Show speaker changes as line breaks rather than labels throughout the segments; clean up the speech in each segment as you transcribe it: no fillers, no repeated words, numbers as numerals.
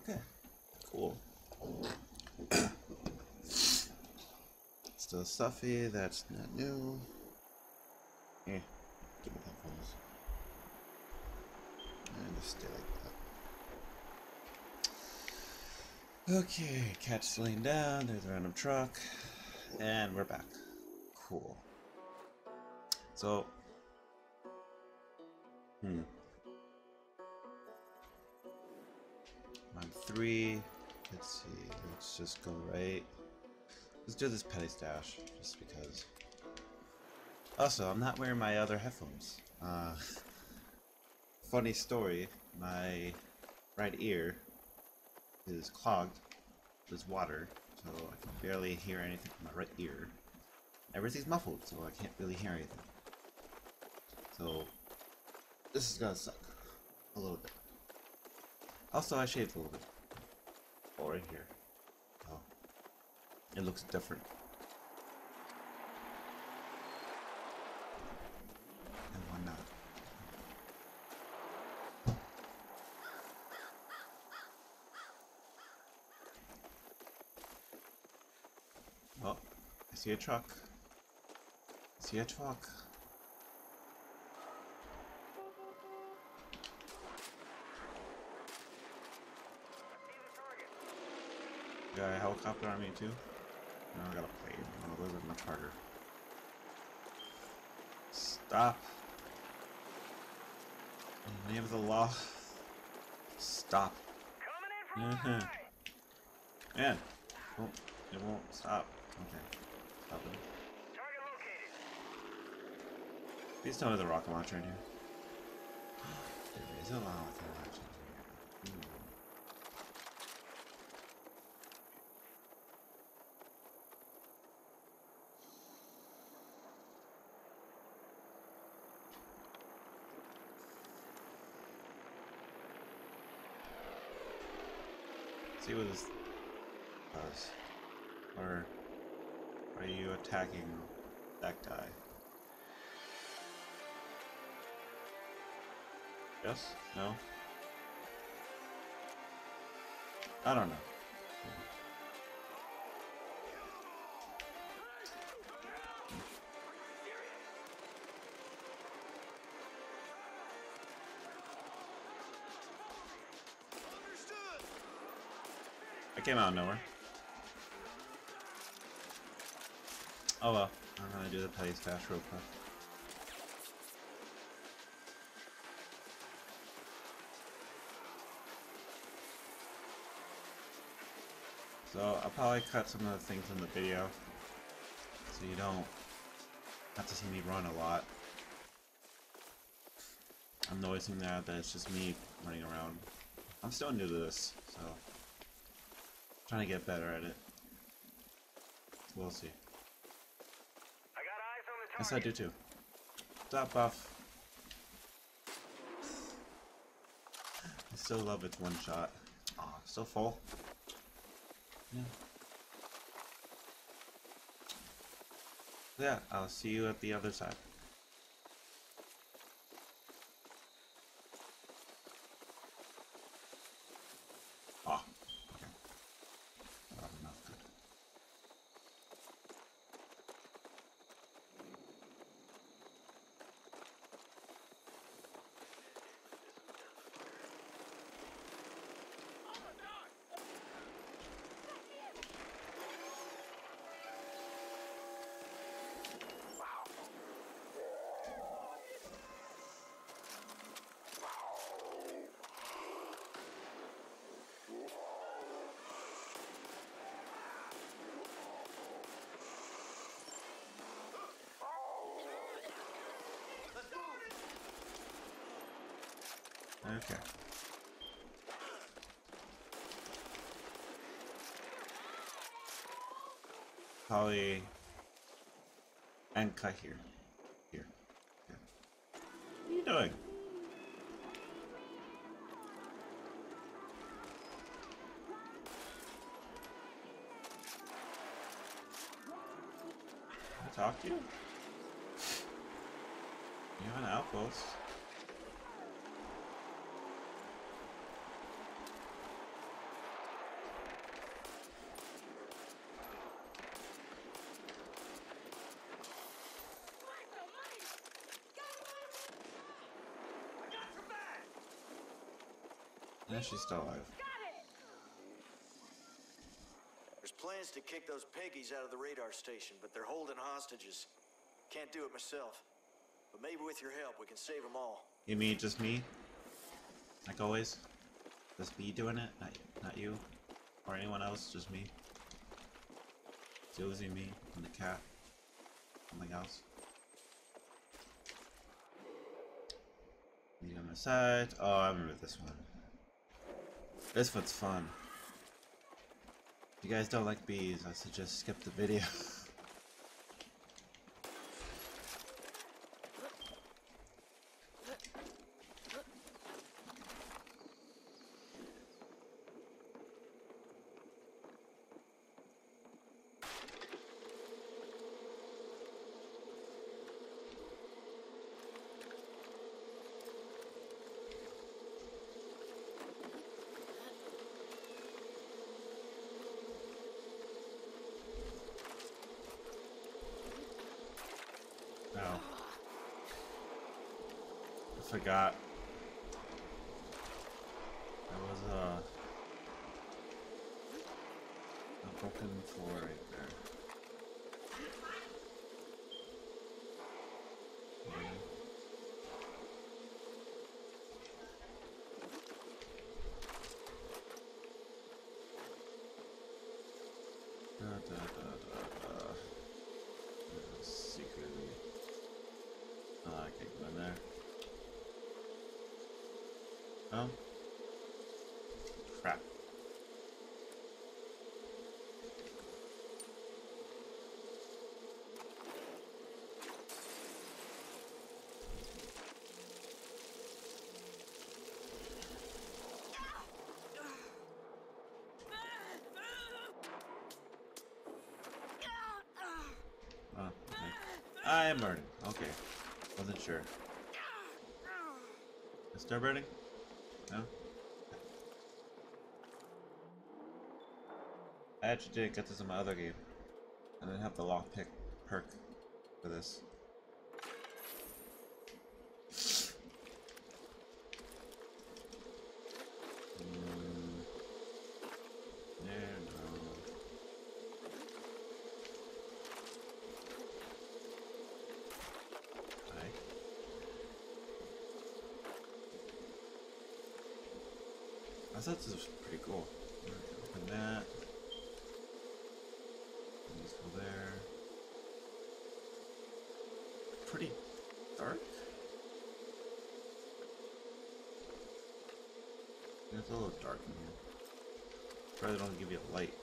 Okay, cool. Still stuffy, that's not new. Here, give me headphones. And just stay like that. Okay, cat's laying down, there's a random truck, and we're back. Cool. So, I'm 3. Let's see, let's just go right. Let's do this petty stash, just because. Also, I'm not wearing my other headphones. Funny story, my right ear is clogged with water, so I can barely hear anything from my right ear. Everything's muffled, so I can't really hear anything. So, this is gonna suck. A little bit. Also, I shaved a little bit. Oh, right here. Oh. It looks different. And why not? Oh, I see a truck. I see a truck. Got a helicopter on me too? No, I got a plane. Oh, those are much harder. Stop. In the name of the law. Stop. Man. Oh, it won't stop. Okay. Stop it. Please tell me the rocket launcher in here. There is a rocket launcher in here. See what this does. Or are you attacking that guy? Yes? No? I don't know. I came out of nowhere. Oh well. I'm gonna do the petty stash real quick. So I'll probably cut some of the things in the video so you don't have to see me run a lot. I'm noticing that it's just me running around. I'm still new to this, so trying to get better at it. We'll see. Yes, I do too. Stop, buff. I still love its one shot. Aw, still full. Yeah. Yeah, I'll see you at the other side. Ah, okay. Not enough. Good. Okay. Probably and cut here. Here. Yeah. What are you doing? Can I talk to you? You have an outpost. Yeah, she's still alive.
There's plans to kick those piggies out of the radar station, but they're holding hostages. Can't do it myself. But maybe with your help, we can save them all.
You mean just me? Like always? Just me doing it? Not you? Or anyone else? Just me? Josie, me, and the cat. Something else. Me on my side. Oh, I remember this one. This one's fun. If you guys don't like bees, I suggest skip the video. Oh. I forgot. There was a broken floor right there. Secretly. Oh, I can't go in there. Oh. Crap. Oh, okay. I'm burning. Okay. Wasn't sure. Is still burning? No? I actually did get this in my other game. I didn't have the lockpick perk for this. Yeah, no. Hi. I thought this was pretty cool. Open that. These go there. Pretty dark. Yeah, it's a little dark in here. Probably don't give you a light.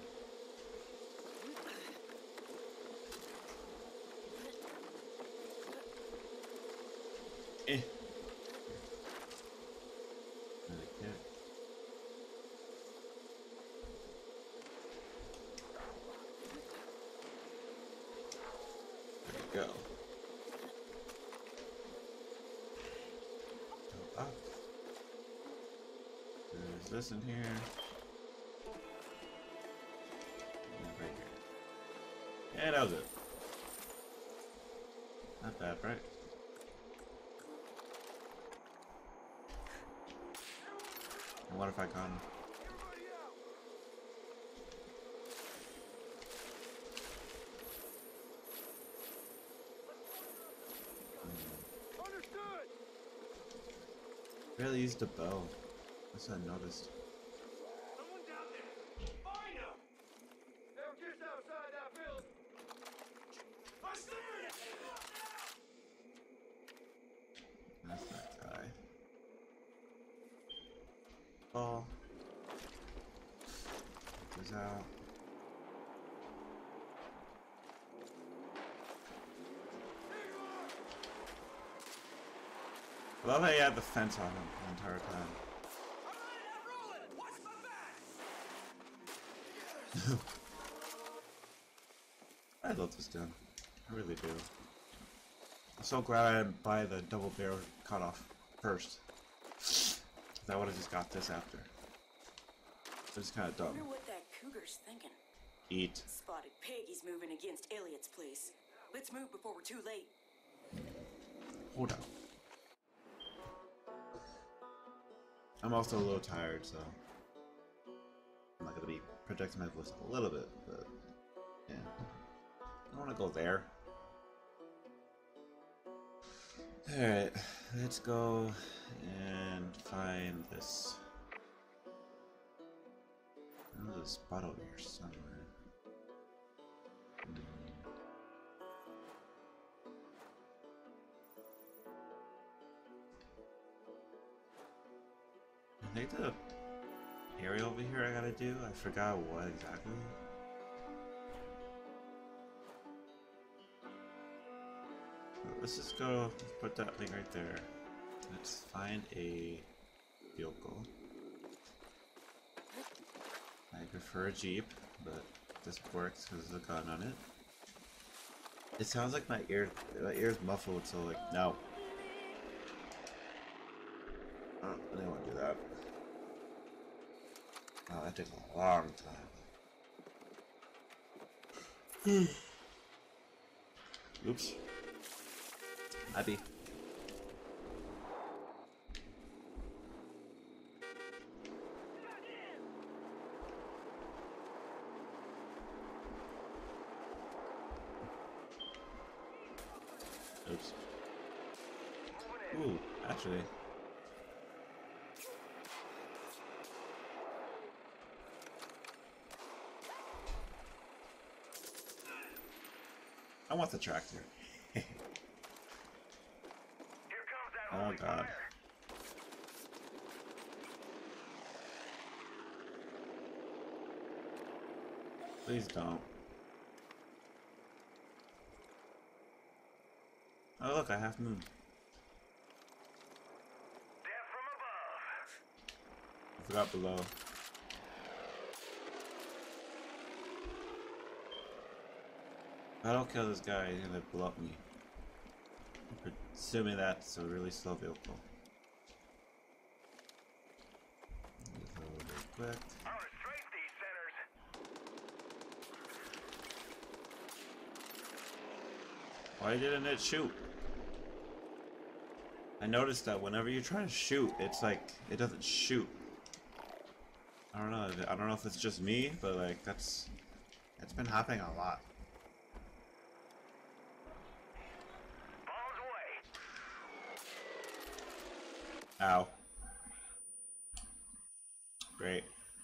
Eh. Okay. There we go. Go up. There's this in here. And right here. Yeah, that was it. Not bad, right? And what if I got him?
Understood!
Barely used a bow. That's what I noticed.
Someone down there! Find them! They're just outside that building! I see it!
That's that guy. Ball. Goes out. I love how you had the fence on him the entire time. I love this gun. I really do. I'm so glad I didn't buy the double barrel cutoff first. I would have just got this after. It's kind of
I
dumb.
wonder what that cougar's thinking.
Eat.
Spotted Peggy's moving against Elliot's place. Let's move before we're too late.
Hold on. I'm also a little tired, so I'm not gonna be projecting my voice a little bit, but yeah. I don't want to go there. Alright, let's go and find this. There's a spot over here somewhere. I think the area over here I gotta do, I forgot what exactly. Let's just go put that thing right there. Let's find a vehicle. I prefer a Jeep, but this works because there's a gun on it. It sounds like my ear's muffled, so like, no. Oh, I didn't want to do that. Oh, that takes a long time. Oops. Happy. Oops. Ooh, actually. I want the tractor. Oh god. Please don't. Oh look, I have moon.
Death from above.
I forgot below. If I don't kill this guy, he's gonna blow up me. Assuming that's a really slow vehicle. Real quick.
Our safety centers.
Why didn't it shoot? I noticed that whenever you try to shoot, it's like it doesn't shoot. I don't know. I don't know if it's just me, but like it's been happening a lot.
Bombs away.
Ow. Great.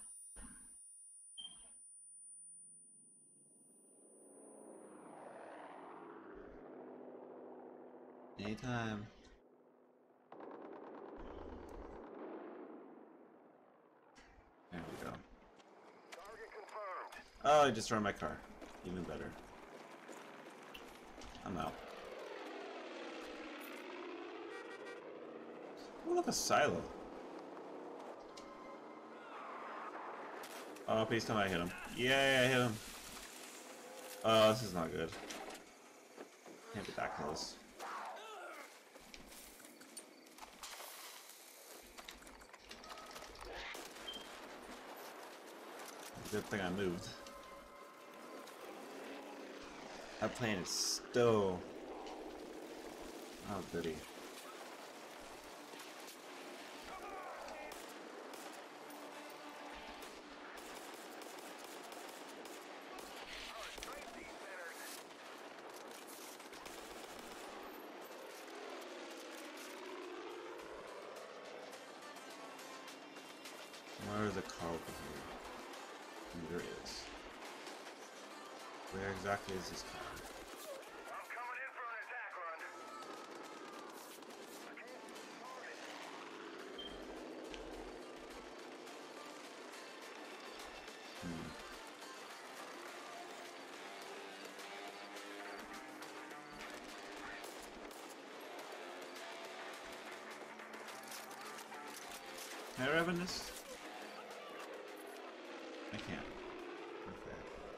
Anytime. There we go.
Target confirmed.
Oh, I just ran my car. Even better. I'm out. Oh, look, a silo. Oh, please tell me I hit him. Yeah, I hit him. Oh, this is not good. Can't be that close. Good thing I moved. That plane is still... Oh, goody. Where is the car over here? There is. Where exactly is this car?
I'm coming in for an attack run.
Can I rev this? I can't. Okay.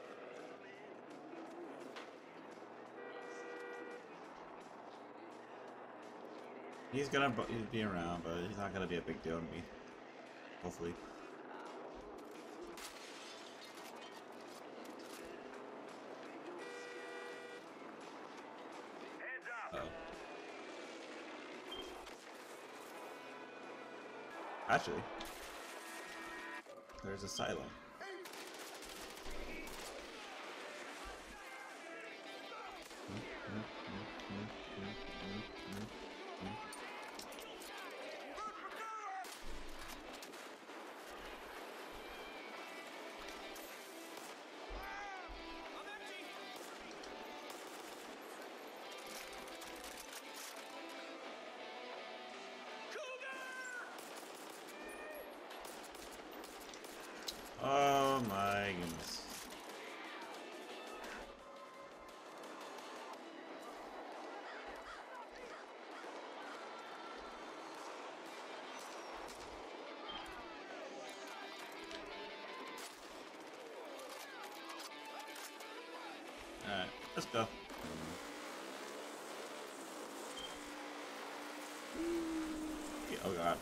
He's gonna be around, but he's not gonna be a big deal to me. Hopefully.
Heads up.
Uh oh. Actually, there's a silo. Oh my goodness. Alright, let's go. Oh god.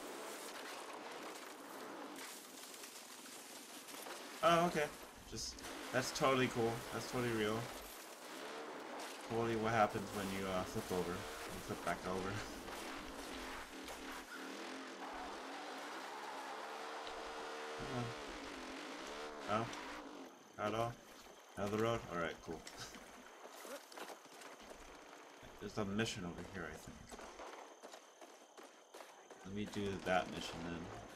Oh, okay. Just, that's totally cool. That's totally real. Totally what happens when you flip over. You flip back over. Oh? Out all? Out of the road? Alright, cool. There's a mission over here, I think. Let me do that mission then.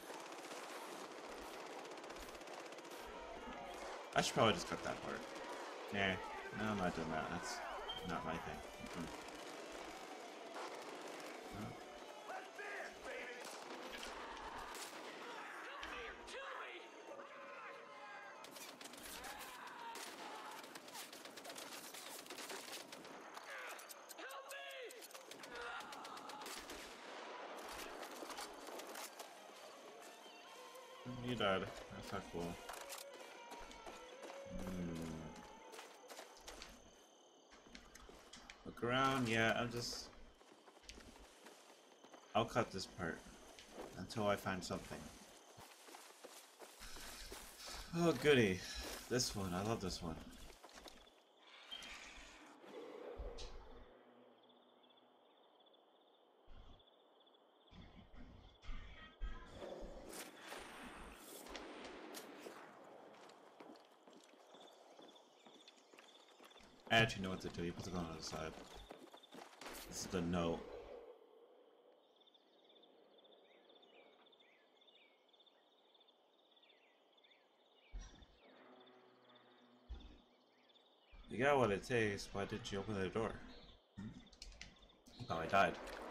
I should probably just cut that part. Nah, no, I'm not doing that. That's not my thing. You died. That's not cool. Look around, yeah, I'll cut this part until I find something. Oh goody. This one, I love this one. I actually know what to do. You put the gun on the side. This is the note. You got what it takes. Why did you open the door? Oh, I died.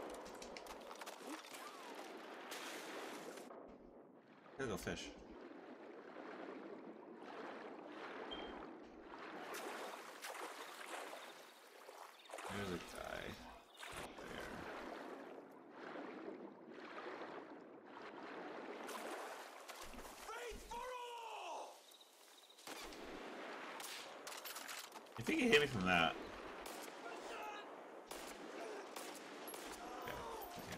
Gotta go fish. There's a guy up there.
Faith for all!
You think he hit me from that? Okay, okay.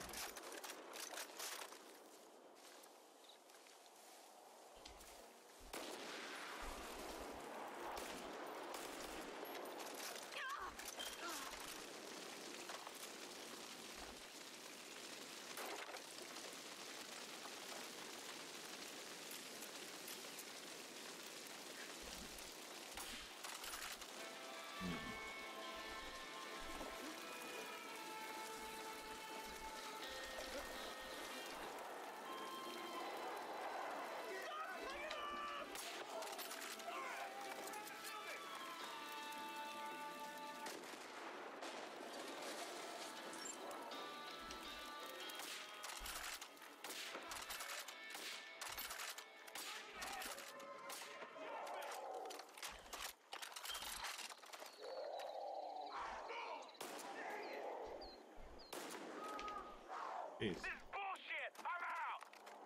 Jeez.
This bullshit! I'm out!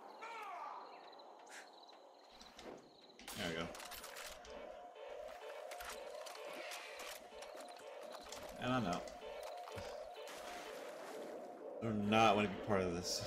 There we go. And I'm out. I do not want to be part of this.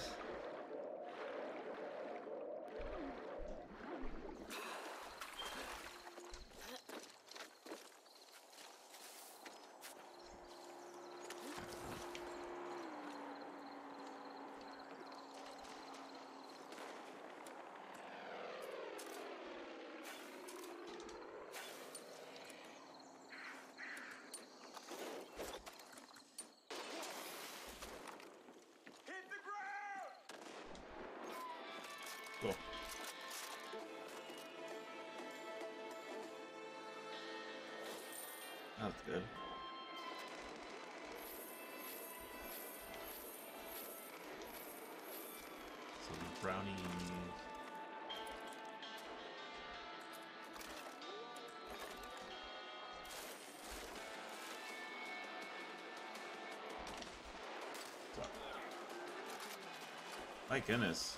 That's good. Some brownies. My goodness.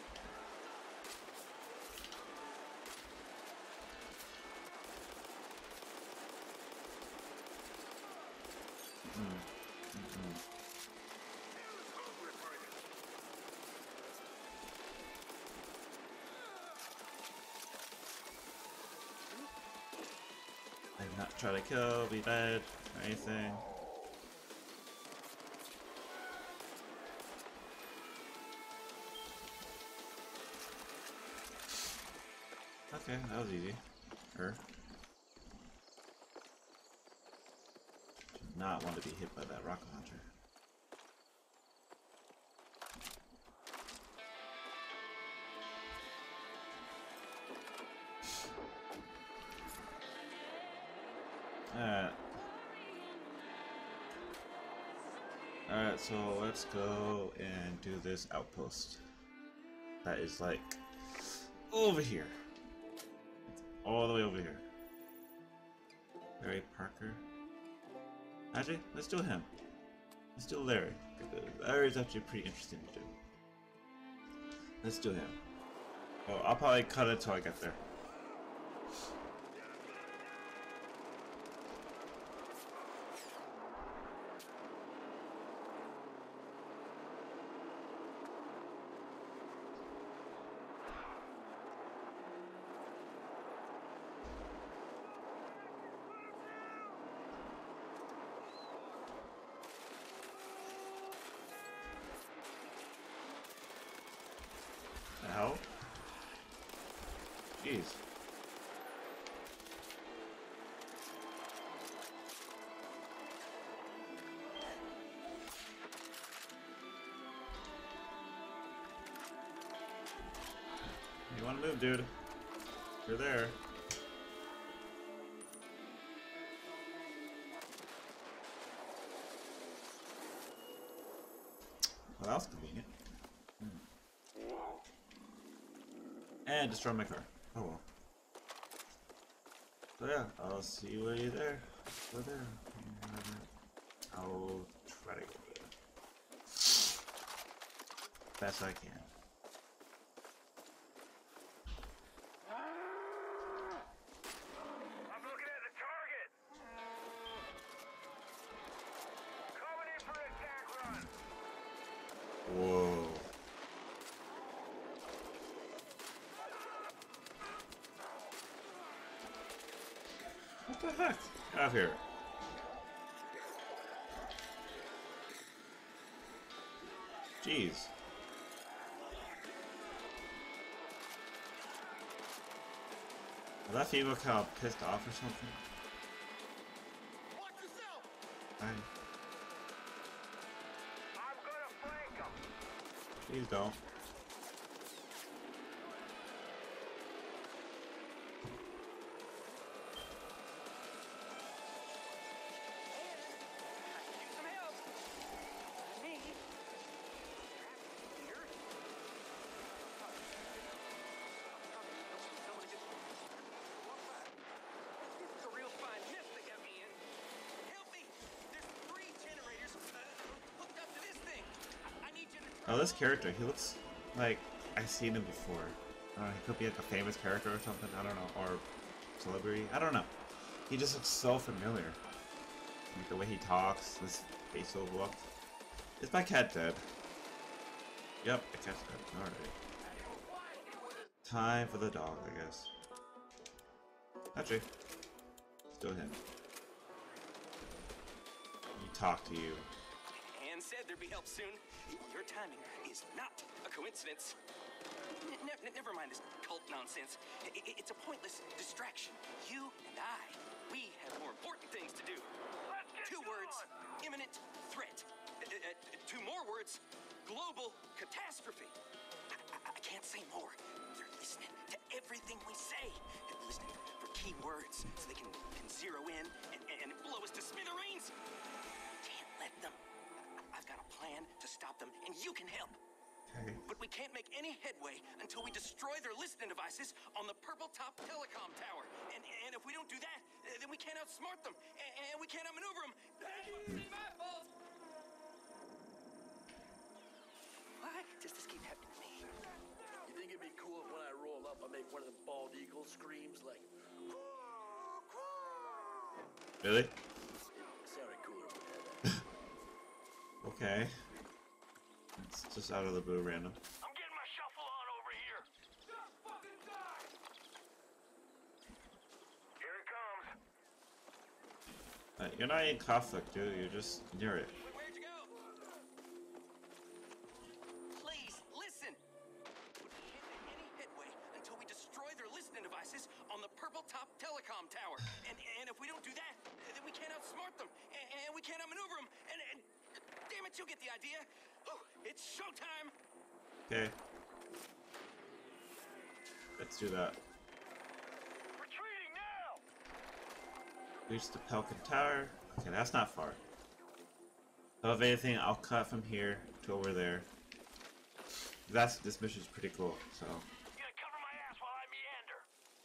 I'm not trying to kill, be bad, or anything. Okay, that was easy. Did not want to be hit by that rocket launcher. Alright. Alright, so let's go and do this outpost. That is like over here. It's all the way over here. Larry Parker. Actually, let's do him. Let's do Larry. Larry's actually pretty interesting to do. Let's do him. Oh, I'll probably cut it till I get there. The hell? Jeez. You wanna move, dude? You're there. Well, that was convenient. And destroy my car. Oh well. So yeah, I'll see you when you're there. Go there. I'll try to go there. Best I can.
I'm looking at the target. Coming in for an attack run.
Whoa. What the heck? Get out of here. Jeez. Was that female kind of pissed off or something?
Watch yourself!
Fine.
I'm gonna flank him.
Please don't.
Need some help. Me. Here. It's a real fine mess they got me in. Help me! There's 3 generators hooked up to this thing. I need you to.
Oh, this character, he looks like I've seen him before. He could be like a famous character or something, I don't know, or celebrity, I don't know. He just looks so familiar. Like the way he talks, his facial look. Is my cat dead? Yep, the cat's dead. Alright. Time for the dog, I guess. Actually, still him. He talk to you.
Anne said there'd be help soon. Your timing is not a coincidence. Never mind this cult nonsense. It's a pointless distraction. You and I, we have more important things to do.
Let's get
2 words,
going.
imminent threat. 2 more words, global catastrophe. I can't say more. They're listening to everything we say. They're listening for key words so they can zero in and blow us to smithereens. Can't let them. I've got a plan to stop them, and you can help.
Okay.
But we can't make any headway until we destroy their listening devices on the Purple Top Telecom Tower. And if we don't do that, then we can't outsmart them, and we can't outmaneuver them. My fault. Why does this keep happening to me?
You think it'd be cool if when I roll up, I make one of the bald eagle screams like...
Really?
It sounded cooler when I had that.
Okay. It's just out of the blue random.
I'm getting my shuffle on over here. Just fucking die! Here it comes.
You're not in conflict, dude. You're just near it.
Where'd you go? Please, listen! We can't make any headway until we destroy their listening devices on the Purple Top Telecom Tower. And if we don't do that, then we can't outsmart them, and we can't outmaneuver them, and damn it, you'll get the idea. Oh, it's showtime!
Okay. Let's do that.
Retreating now!
Reach the Pelican Tower. Okay, that's not far. So if anything, I'll cut from here to over there. This mission's pretty cool, so.
You gonna cover my ass while I meander?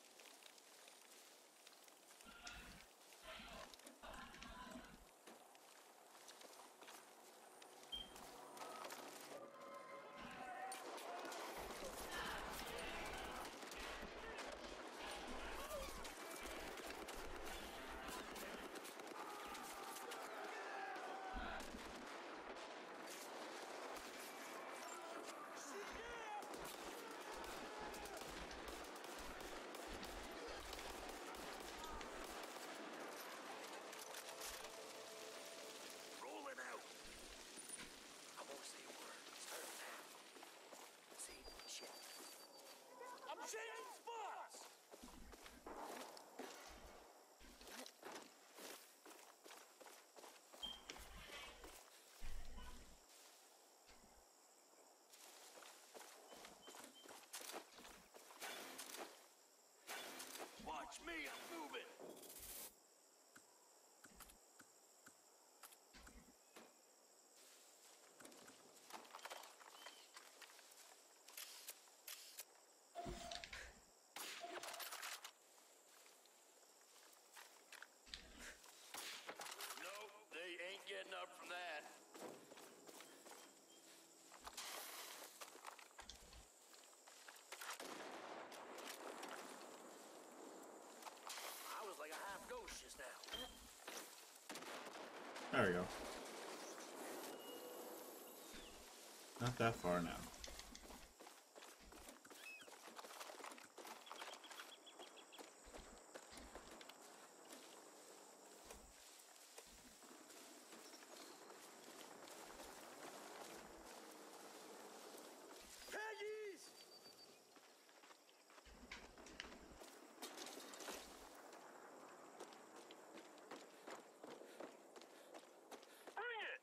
Rolling out. I won't say a word. Start now. See? Shit. I'm changing spots! Watch me, I'm moving! No, they ain't getting up from that. I was like a half ghost just now.
There we go. Not that far now.
Peggies!
Bring it!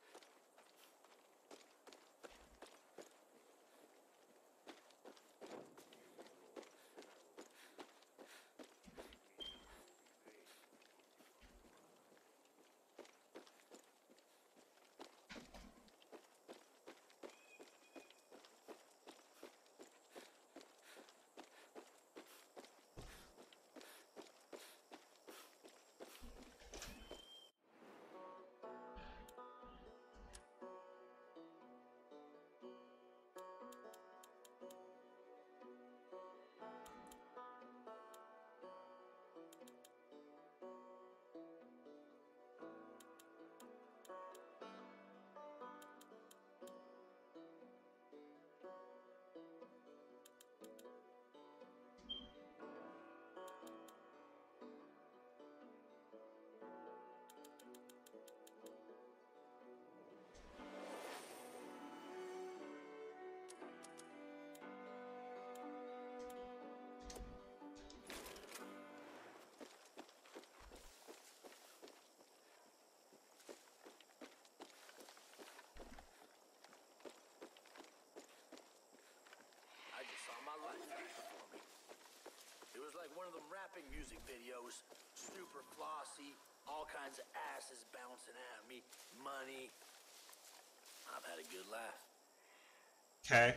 I just saw my life flash before me. It was like one of them rapping music videos. Super flossy, All kinds of asses bouncing at me. Money. I've had a good life.
Okay.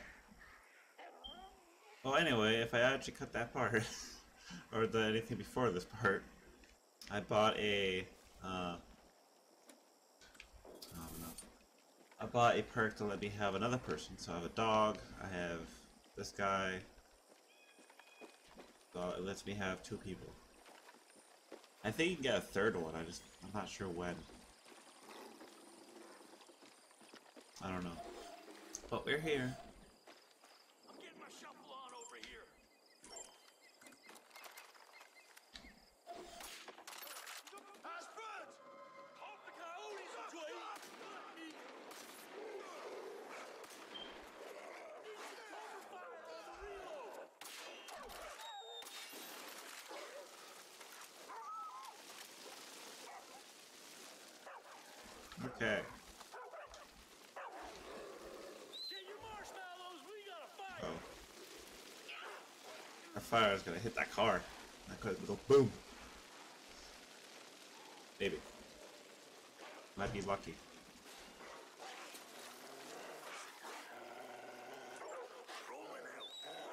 Well, anyway, if I actually cut that part, or anything before this part, I bought a, I don't know. I bought a perk to let me have another person. So I have a dog, I have this guy, so it lets me have 2 people. I think you can get a third one, I'm not sure when. I don't know. But we're here.
I'm getting my shuffle on over here. Husband! Hope the coyotes enjoy eating. Cover fire on the reload.
Okay.
Get your marshmallows, we got a fire.
Oh. Our fire is gonna hit that car. That car will go boom. Maybe. Might be lucky.
Rolling out.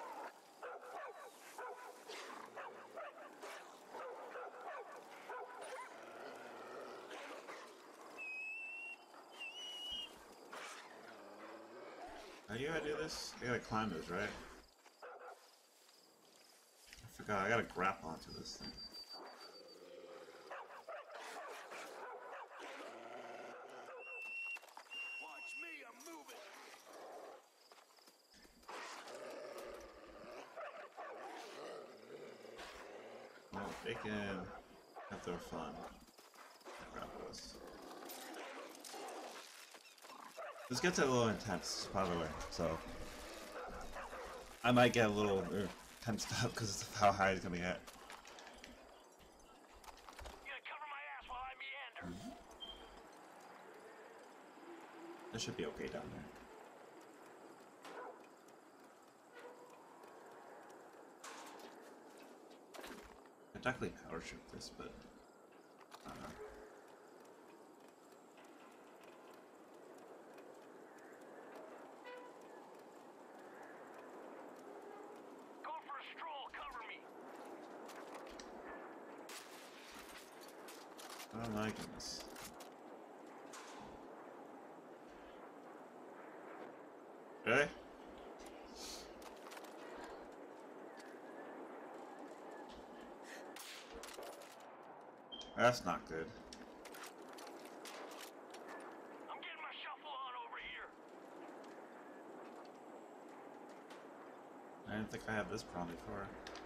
How do you gotta do this? I gotta climb this, right? I forgot, I gotta grapple onto this thing.
Watch me, I'm moving.
Well, they can have their fun. Grapple this. This gets a little intense, by the way, so I might get a little tensed up because of how high it's gonna get.
You gonna cover my ass while I meander.
It should be okay down there. I definitely power shoot this, but I don't know.
Go for a stroll, cover me.
I'm liking this. Really? That's not good.
I'm getting my shuffle on over here.
I didn't think I had this problem before.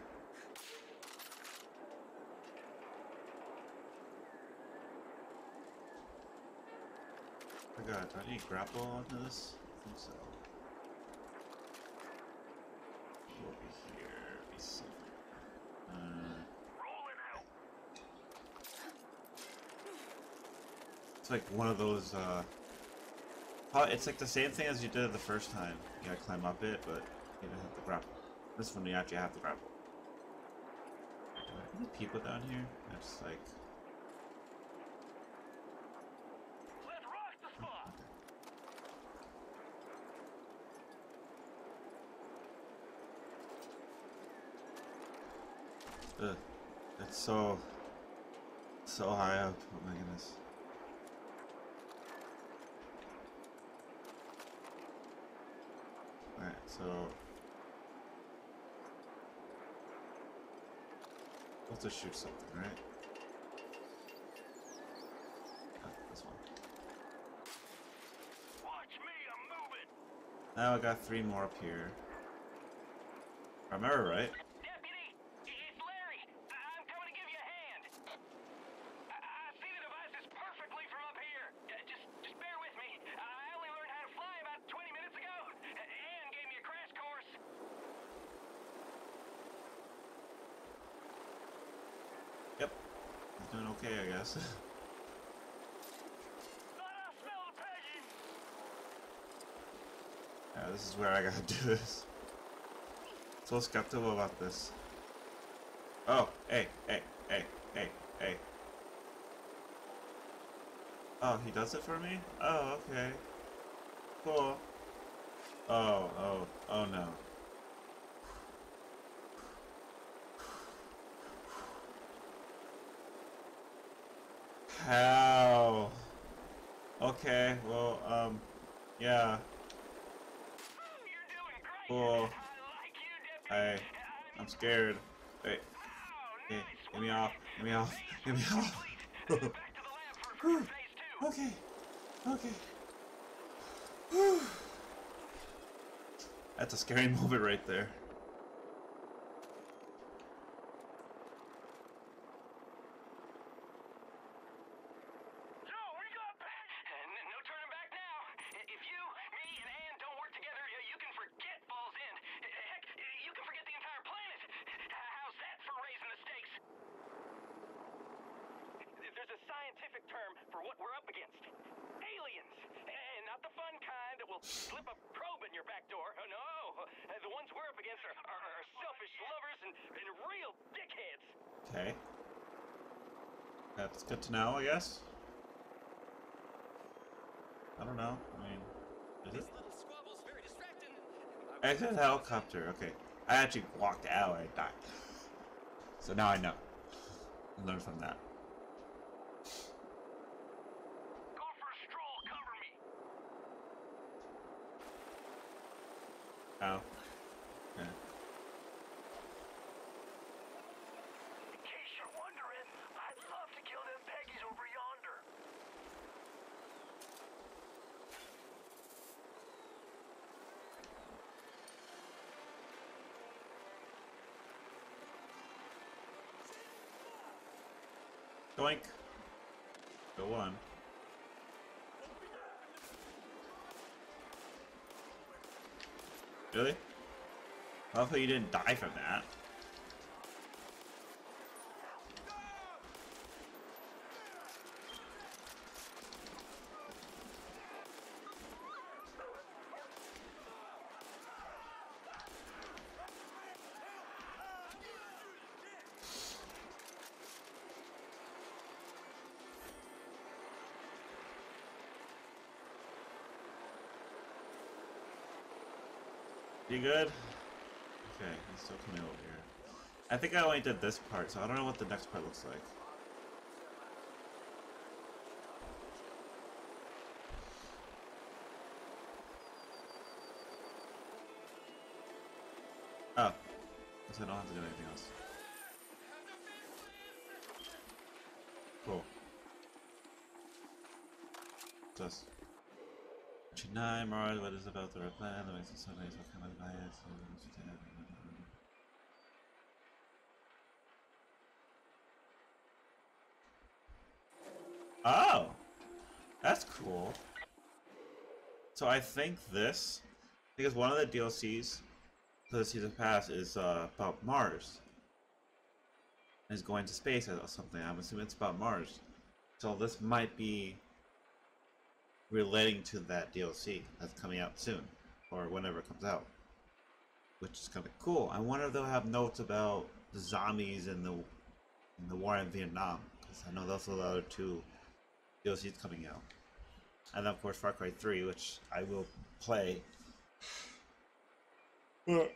Oh my god, do I need grapple onto this? I think so. Go over here, be safe.
Rolling out.
It's like one of those, it's like the same thing as you did the first time. You gotta climb up it, but you don't have to grapple. This one you actually have to grapple. Are there any people down here? It's like...
Let's rock the spot.
Ugh. It's so high up. Oh my goodness. Alright, so we'll have to shoot something, right? Oh, this one.
Watch me, I'm moving.
Now I got 3 more up here. If I remember right?
Deputy, it's Larry. I'm coming to give you a hand. I see the devices perfectly from up here. Just bear with me. I only learned how to fly about 20 minutes ago. Ann gave me a crash course.
Yep. He's doing okay, I guess.
Thought I smelled a Peggy.
Yeah, this is where I gotta do this. So skeptical about this. Oh, hey. Oh, he does it for me? Oh, okay. Cool. Oh no. How? Okay, well, yeah,
You're doing great.
cool.
I like you, Deputy.
I'm scared. Wait,
Oh,
okay,
nice
get me
work.
off, get me off, get me
Phase
off.
complete. Back to the lab for phase two.
Okay, okay. Whew. That's a scary moment right there.
So, we got back. No turning back now. If you, me, and Ann don't work together, you can forget Falls End. Heck, you can forget the entire planet. How's that for raising the stakes? There's a scientific term for what we're up against. Aliens. And not the fun kind that will slip a probe in your back door. Oh, no. The ones we're up against are selfish lovers and real dickheads.
Okay. That's good to know, I guess. I don't know. I mean, is it?
This little squabble's very distracting.
Exit helicopter. Okay. I actually walked out and I died. So now I know. I learned from that.
Go for a stroll. Cover me.
Oh. Okay.
In case you're wondering, I'd love to kill them Peggies over yonder.
Doink. Go on. Really? Hopefully you didn't die from that. You good? Okay, he's still coming over here. I think I only did this part, so I don't know what the next part looks like. Oh. Guess I don't have to do anything else. Cool. What's this? 9 Mars, what is about the red plan? The makes it so nice, what kind of bias? Oh! That's cool. So I think this, because one of the DLCs for the season pass is about Mars. And is going to space or something. I'm assuming it's about Mars. So this might be relating to that DLC that's coming out soon, or whenever it comes out, which is kind of cool. I wonder if they'll have notes about the zombies and the war in Vietnam, because I know those are the other two DLCs coming out, and then of course Far Cry 3, which I will play. I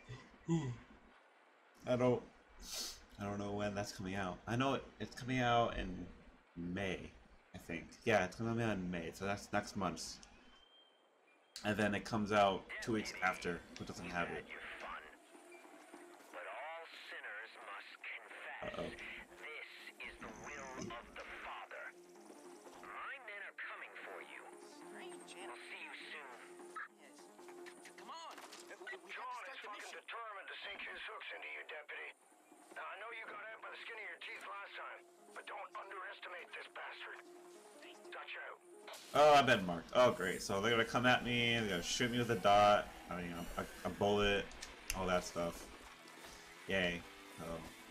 don't know when that's coming out. I know it's coming out in May. I think. Yeah, it's gonna be in May, so that's next month. And then it comes out 2 weeks after, who doesn't have it.
Your fun. But all sinners must confess.
Uh-oh.
This is the will of the Father. My men are coming for you.
Strange,
I'll see you soon.
Yes. Come on. We have to
John
start
is
the
fucking
mission.
determined to sink his hooks into you, Deputy. Now, I know you got out by the skin of your teeth last time, but don't underestimate this bastard. Dutch out.
Oh, I've been marked. Oh, great. So they're gonna come at me, they're gonna shoot me with a dot, I mean, a bullet, all that stuff. Yay. So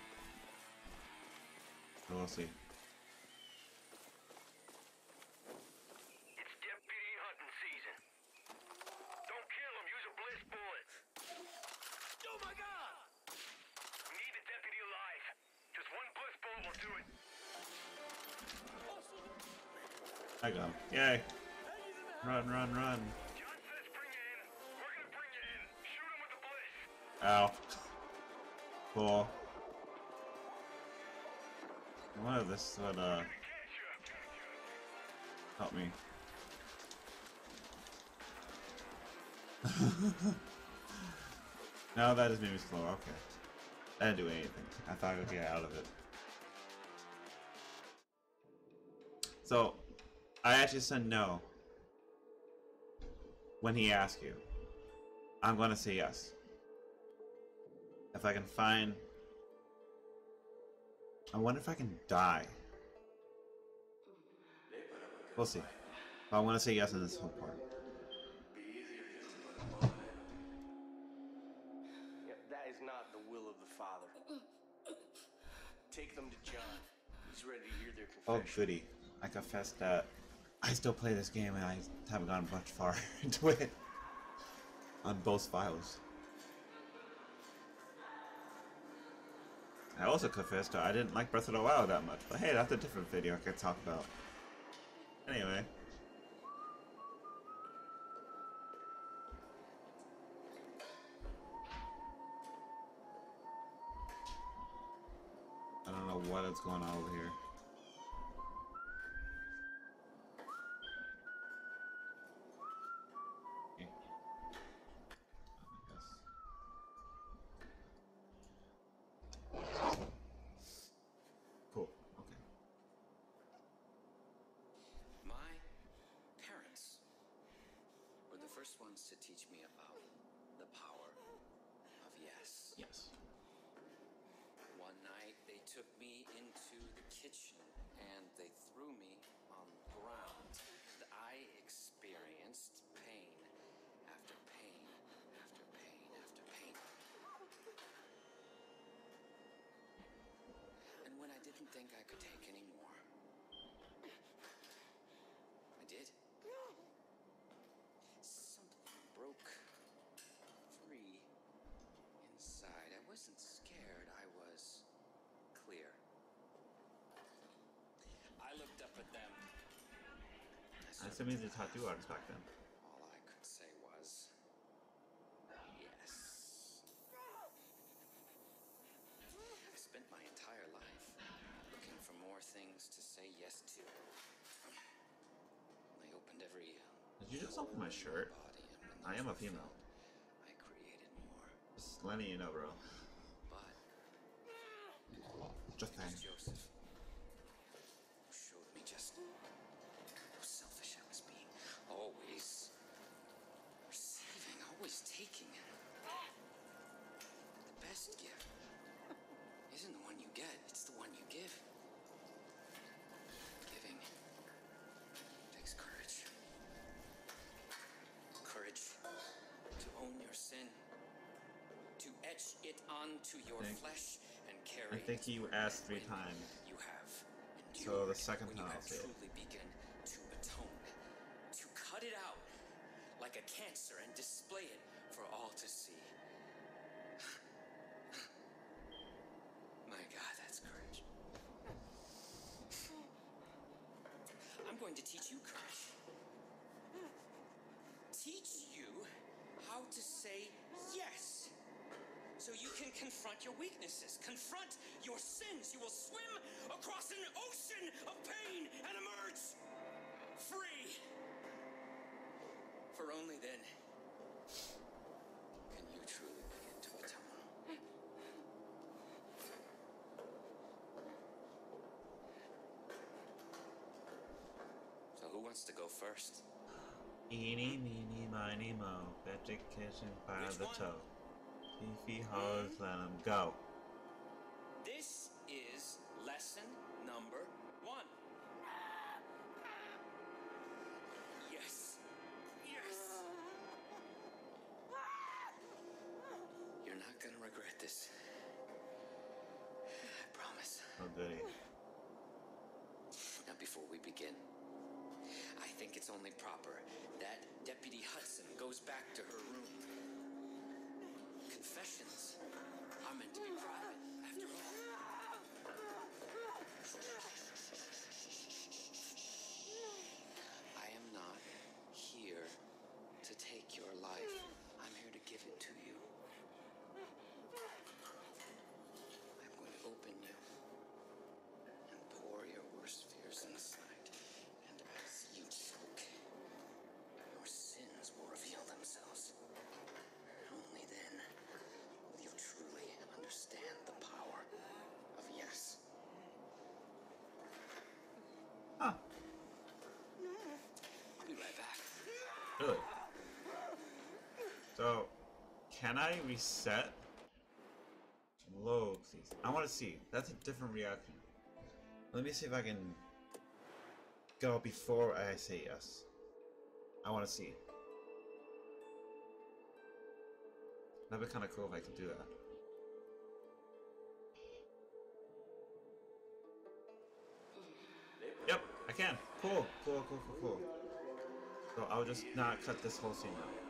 we'll see.
It's deputy hunting season. Don't kill him, use a bliss bullet. Oh my god! We need the deputy alive. Just one bliss bullet will do it.
I got him. Yay! Run, run, run!
John says bring you in. We're gonna bring you in. Shoot him with the bliss.
Ow. Cool. I wonder if this would
Catch
help me. No, that just made me slow. Okay. I didn't do anything. I thought I could get out of it. So, I actually said no. When he asks you. I'm gonna say yes. If I can find... I wonder if I can die. We'll see. But I want to say yes in this whole part.
Yep, that is not the will of the Father. Take them to John. He's ready to hear their
Oh,
confession.
goody. I confess that I still play this game and I haven't gone much far into it. On both files. I also confessed that I didn't like Breath of the Wild that much. But hey, that's a different video I could talk about. Anyway. I don't know what is going on over here. Okay. Cool. Okay.
My parents were the first ones to teach me about the power of yes.
Yes.
One night they took me into the kitchen and they threw me on the ground. And I experienced pain after pain after pain after pain. And when I didn't think I could take any more, I did. Something broke free inside. I wasn't scared, I was clear. I looked up at them.
I assume he's a tattoo artist back then.
All I could say was, yes. I spent my entire life looking for more things to say yes to. I opened every
Did you just open my shirt?
body, and when
I am
those
a
were
female.
filled, I created more.
Just letting you know, bro.
But
Just
it was
saying.
Joseph who showed me just how selfish I was being. Always receiving, always taking. The best gift isn't the one you get, it's the one you give. Giving takes courage. Courage to own your sin, to etch it onto your flesh and carry
I think
it
you
wherever
asked 3 times.
you have
So the
endured
second
when
time
you
I'll
have
say it.
truly begun to atone, to cut it out like a cancer and display it for all to see. My God, that's courage. I'm going to teach you courage. Teach you how to say yes. So you can confront your weaknesses, confront your sins. You will swim across an ocean of pain and emerge free. For only then can you truly begin to atone. So who wants to go first?
Eeny, meeny, miny, mo. Patrick catching by
Which
the
one?
toe. Fifi hoes, let him go.
This is lesson number 1. Yes. Yes. You're not gonna regret this. I promise.
Oh, goody.
Now, before we begin, I think it's only proper that Deputy Hudson goes back to her room. Confessions are meant to be private, after all.
Can I reset? Low, please. I want to see. That's a different reaction. Let me see if I can go before I say yes. I want to see. That'd be kind of cool if I could do that. Yep, I can. Cool. So I'll just not cut this whole scene out.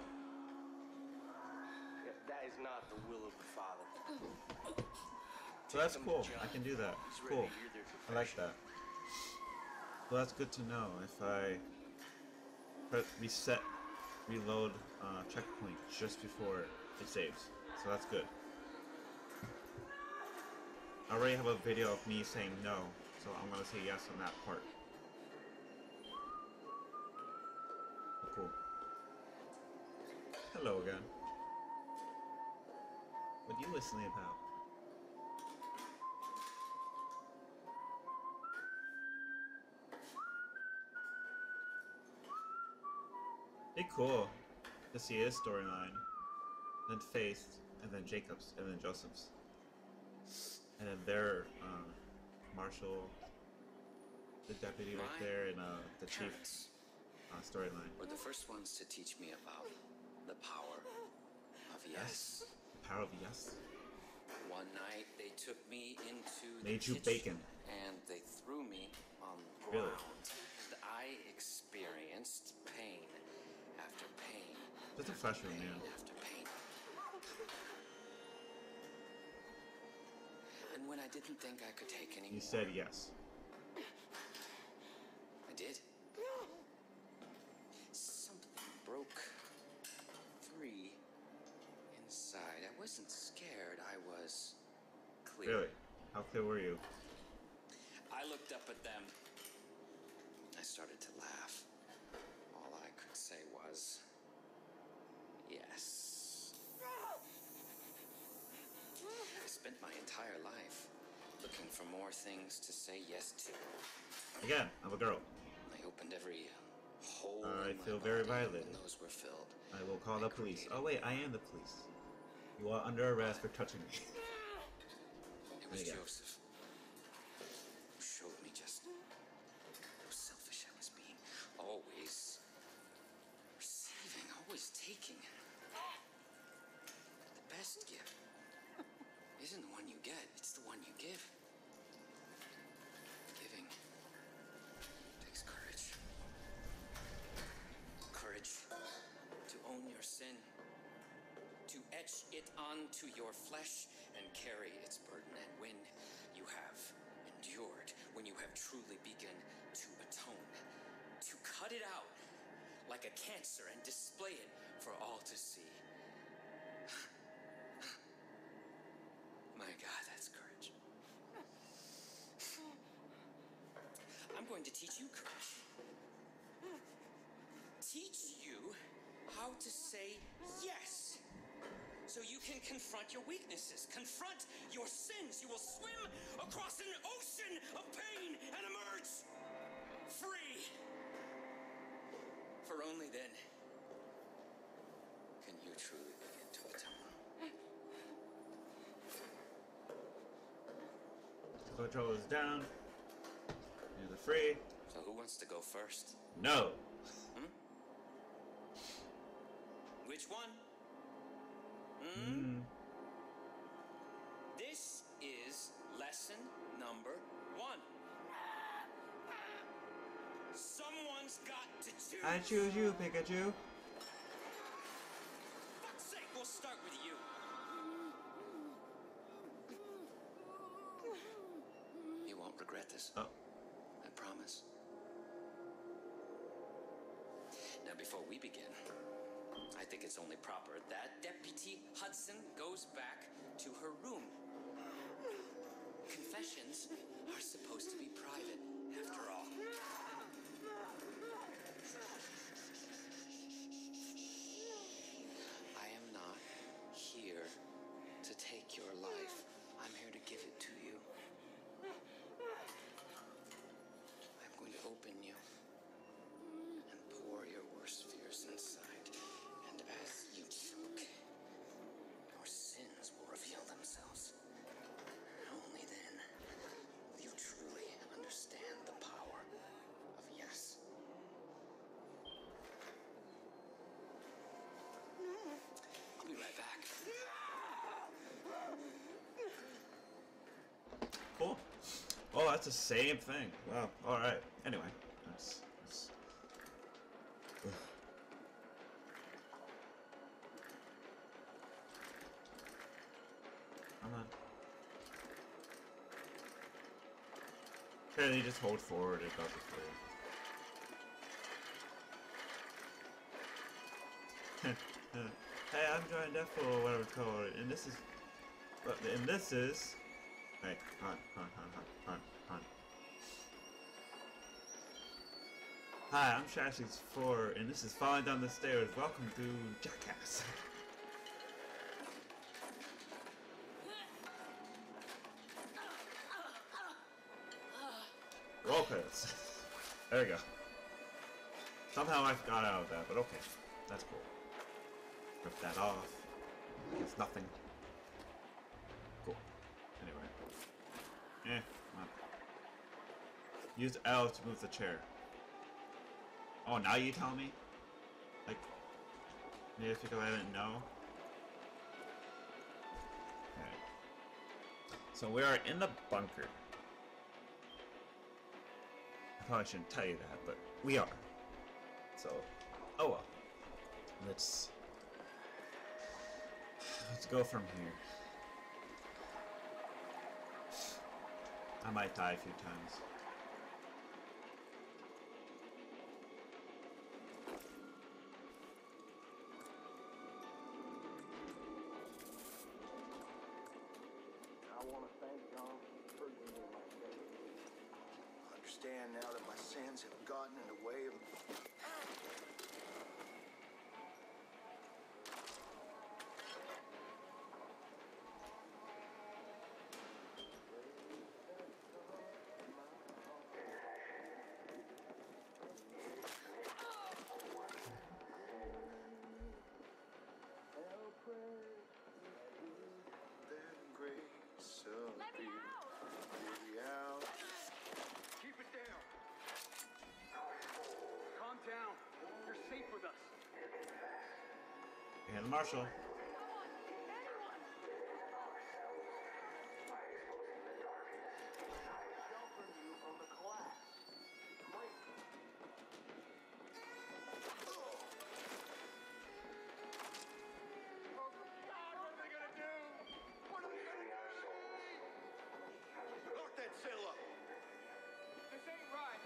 That is not the will of the Father.
So that's cool. I can do that.
He's ready
Cool.
to hear their
I like that. Well, that's good to know. If I press reset, reload checkpoint just before it saves. So that's good. I already have a video of me saying no, so I'm gonna say yes on that part. Cool. Hello again. What are you listening about? It's cool to see his storyline, then Faith, and then Jacob's, and then Joseph's, and then their Marshall, the deputy right there, and the chief storyline.
Were the first ones to teach me about the power of yes.
The power of yes.
One night they took me into
Made
the
you
kitchen
bacon.
and they threw me on the
Really?
ground. And I experienced pain after pain.
That's a fresh one,
Pain
man.
after pain. And when I didn't think I could take any
You
more,
said yes.
I did. Something broke free inside. I wasn't scared. I was clear.
Really? How clear were you?
I looked up at them. I started to laugh. All I could say was, yes. I spent my entire life looking for more things to say yes to.
Again, I'm a girl.
I opened every hole
I
in my
feel very
body
violated.
when those were filled.
I will call the police. Oh wait, I am the police. You are under arrest for touching me.
It was
There you go.
Joseph who showed me just how selfish I was being. Always receiving, always taking. The best gift isn't the one you get, it's the one you give. Giving takes courage. Courage to own your sin, to etch it onto your flesh and carry its burden. And when you have endured, when you have truly begun to atone, to cut it out like a cancer and display it for all to see. My God, that's courage. I'm going to teach you courage. Teach you how to say yes. So you can confront your weaknesses, confront your sins. You will swim across an ocean of pain and emerge free. For only then can you truly begin to atone.
Control is down. You're the free.
So who wants to go first?
No.
Which one? This is lesson number 1. Someone's got to choose.
I choose you, Pikachu.
Fuck's sake, we'll start with you. You won't regret this.
Oh.
I promise. Now, before we begin, I think it's only proper that Deputy Hudson goes back to her room. Confessions are supposed to be private, after all. I am not here to take your life. I'm here to give it to you. I'm going to open you and pour your worst fears inside. And as you choke,
Cool. Oh, that's the same thing. Wow. All right. Anyway, that's ugh. Come on. Okay, you just hold forward. It does it for you. Hey, I'm Giant Defo, or whatever it's called, and this is. And this is. Hey, hon. Hi, I'm Shashi's4, and this is Falling Down the Stairs. Welcome to Jackass. Roll credits. There we go. Somehow I got out of that, but okay. That's cool. Rip that off. It's nothing. Cool. Anyway. Come on. Use L to move the chair. Oh, now you tell me? Like, maybe it's because I didn't know? Okay. So we are in the bunker. I probably shouldn't tell you that, but we are. So, oh well. Let's go from here. I might die a few times.
I want to thank John for forgiving me my faith. I understand now that my sins have gotten in the way of.
Keep it down. Calm down. You're safe with us.
And Marshall.
Lock that cell up.
This ain't right.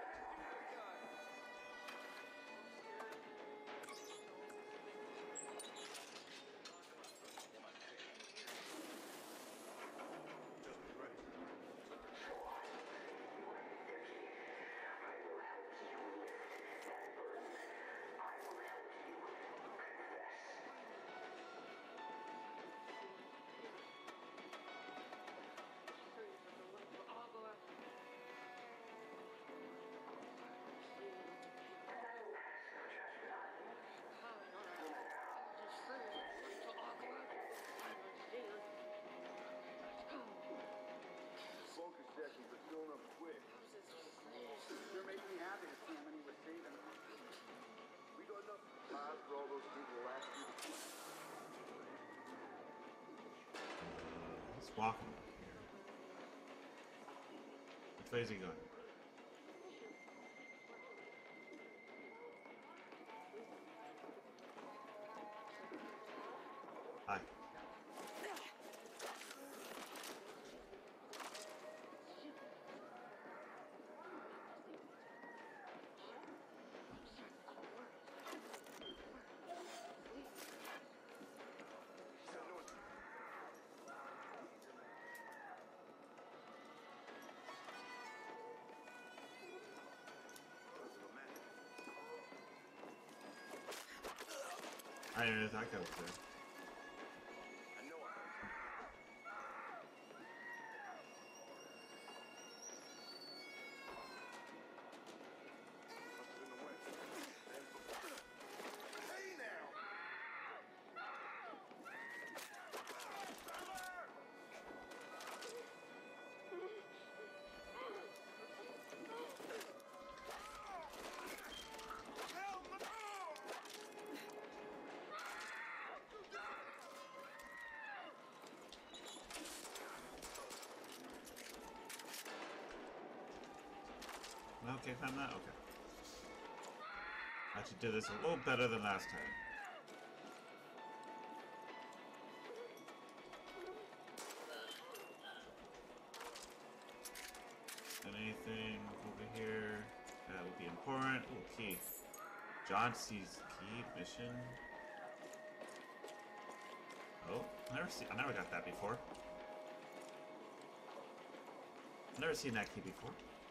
Focus sessions are filling up quick.
You're making me happy to see how many we're saving.
We got enough supplies for all those people to last you.
Let's walk him here. Which way is he going? Hi. I didn't know that guy was there.
I know I heard. Must have been the wind. Hey now!
can't climb that? Okay. I actually did this a little better than last time. Anything over here that would be important? Ooh, key. John sees key mission. Oh, I never got that before. Never seen that key before.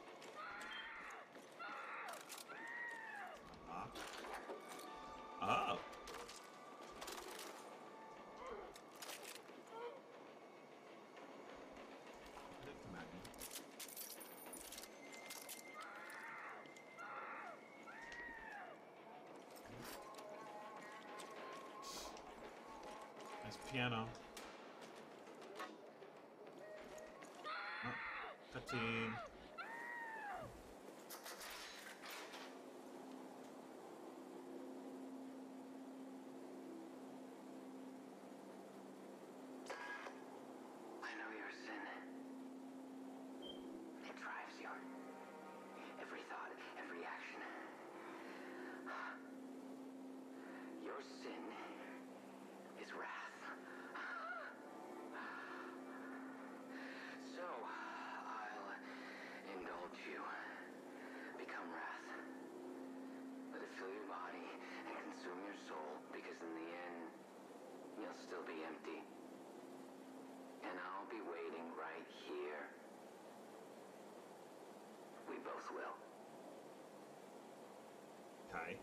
Oh. Come at me. Nice piano. Oh, cutscene.
I know your sin. It drives you. Every thought, every action. Your sin is wrath. So, I'll indulge you. Become wrath. Let it fill your body and consume your soul, because in the end, you'll still be empty. And I'll be waiting right here. We both will.
Kai.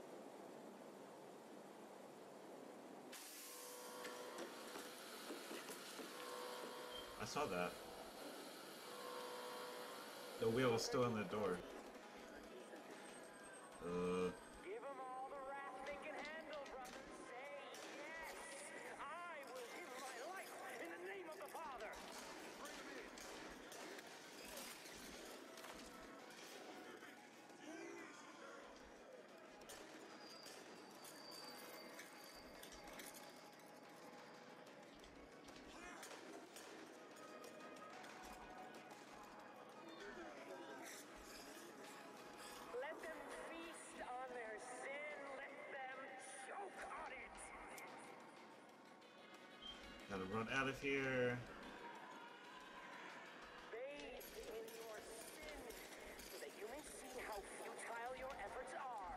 I saw that. The wheel was still in the door.
Give them all the wrath they can handle, brothers. Say yes. I will give my life in the name of the Father. Bring them in. Let them feast on their sin. Let them choke on it.
Gotta run out of here.
Bathe in your sin so that you may see how futile your efforts are.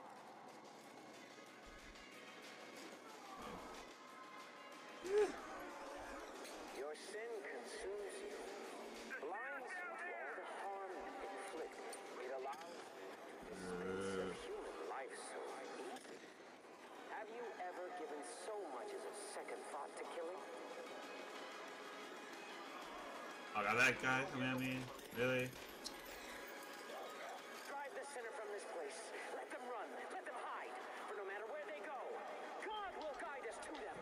Your sin consumes you, blinds you to all the harm you inflict. It allows you to dispense of human life so easily. Have you ever given so much as a second thought to killing?
I got that guy coming at me. Really?
Drive the sinner from this place. Let them run. Let them hide. For no matter where they go, God will guide us to them.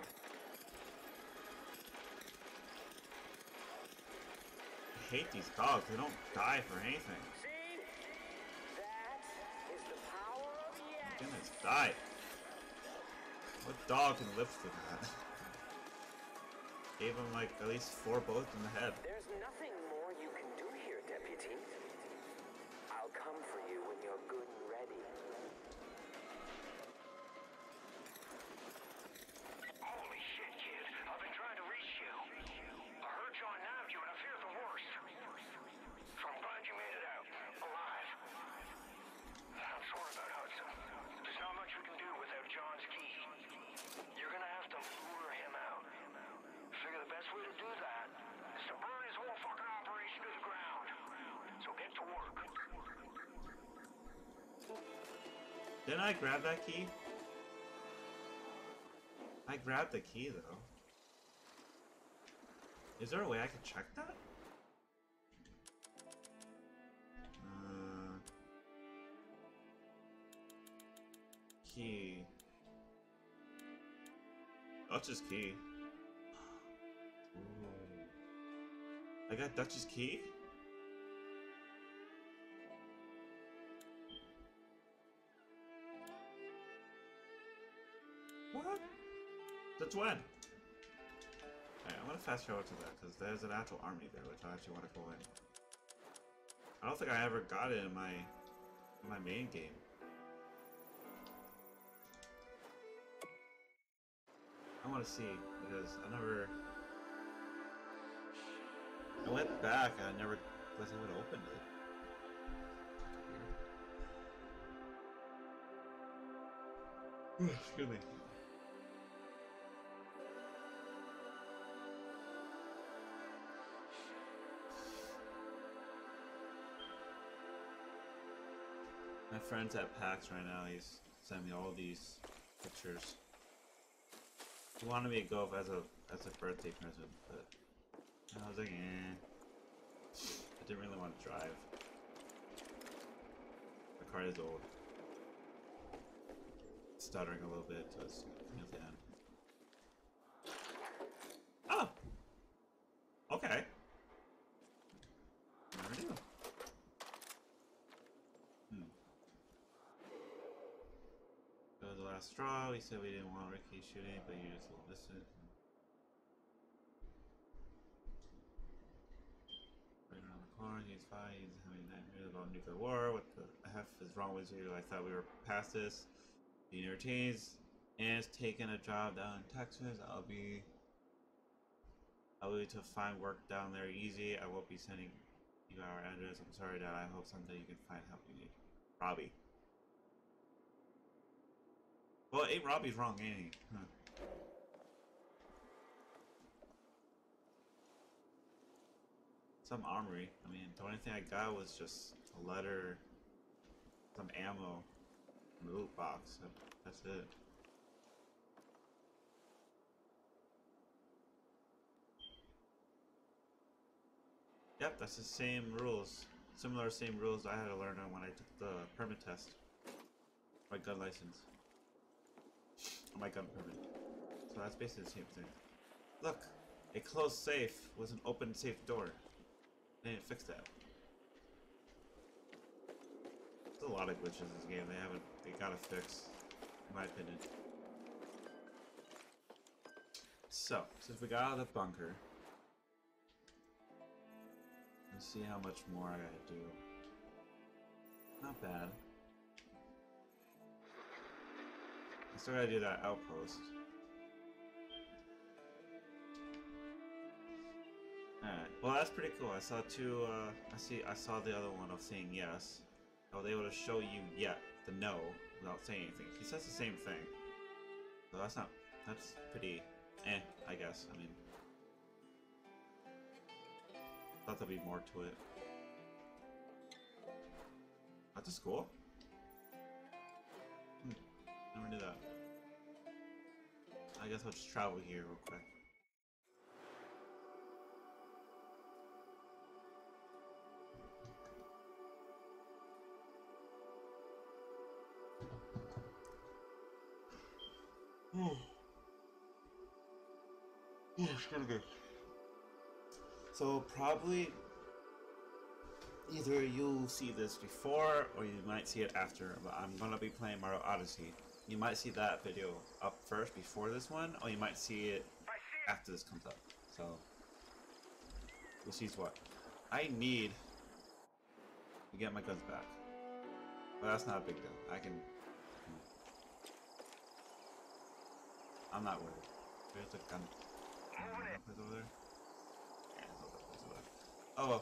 I hate these dogs. They don't die for anything.
See? That is the power of yes.
Goodness, die. What dog can live through that? Gave him like at least 4 bullets in the head.
There's nothing more you can do here, Deputy. I'll come for you when you're good and ready.
Holy shit, kid. I've been trying to reach you. I heard John nabbed you and I fear the worst. So I'm glad you made it out. Alive. I'm sorry about Hudson. There's not much we can do without John's key. You're gonna have to lure him out. Figure the best way to do that is to burn his whole fucking operation to the ground. So get to work.
Didn't I grab that key? I grabbed the key though. Is there a way I could check that? Key. Dutch's key. Ooh. I got Dutch's key? What? That's when? Alright, I'm gonna fast forward to that because there's an actual army there which I actually want to go in. I don't think I ever got it in my main game. I want to see because I went back and I never was able to open it. Excuse me. My friend's at PAX right now. He's sent me all these pictures. He wanted me to go as a birthday present, but I was like, eh. I didn't really want to drive. The car is old. It's stuttering a little bit, so it's near the end. Oh! Okay. Never knew. That was the last straw. We said we didn't want Ricky shooting, but you just will listen. Right around the corner, he's fine. He's having nightmares about nuclear war. What the F is wrong with you? I thought we were past this. Being routines. Anne's taking a job down in Texas. I'll be to find work down there easy. I won't be sending you our address. I'm sorry, Dad. I hope someday you can find help you need. Robbie. Well, ain't Robbie's wrong, ain't he? Huh. Some armory. I mean, the only thing I got was just a letter, some ammo, and a loot box. That's it. Yep, that's the same rules. Same rules I had to learn when I took the permit test. My gun license. My gun permit. So that's basically the same thing. Look, a closed safe was an open safe door. They didn't fix that. There's a lot of glitches in this game. They gotta fix, in my opinion. So, since we got out of the bunker, let's see how much more I gotta do. Not bad. I still gotta do that outpost. Alright, well that's pretty cool. I saw two, I saw the other one of saying yes. I was able to show you the no without saying anything. He says the same thing. So that's pretty I guess. I mean, thought there'd be more to it. That's a school? Never knew that. I guess I'll just travel here real quick. It's gonna go. So probably either you'll see this before or you might see it after, but I'm gonna be playing Mario Odyssey. You might see that video up first before this one, or you might see it after this comes up. So we'll see what. I need to get my guns back. But that's not a big deal. I'm not worried. There's a gun. Place over there? Yeah, there's no place over there. Oh,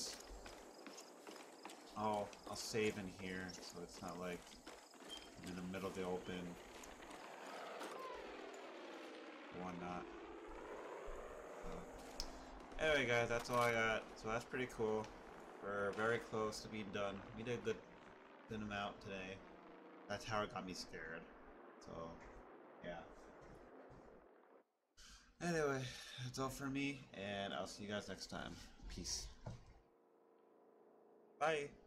I'll save in here, so it's not like I'm in the middle of the open. Or not. Anyway, guys, that's all I got. So that's pretty cool. We're very close to being done. We did a good amount today. That tower got me scared. So, yeah. Anyway, that's all for me, and I'll see you guys next time. Peace. Bye.